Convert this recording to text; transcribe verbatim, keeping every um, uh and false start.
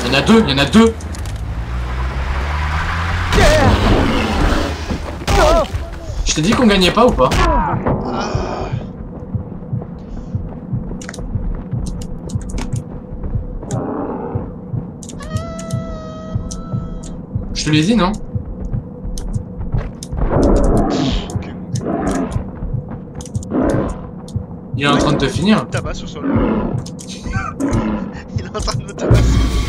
Il y en a deux, il y en a deux. Je t'ai dit qu'on gagnait pas ou pas? Je te l'ai dit, non? Il est en train de te finir. Tabasse au sol. Il est en train de me tabasser.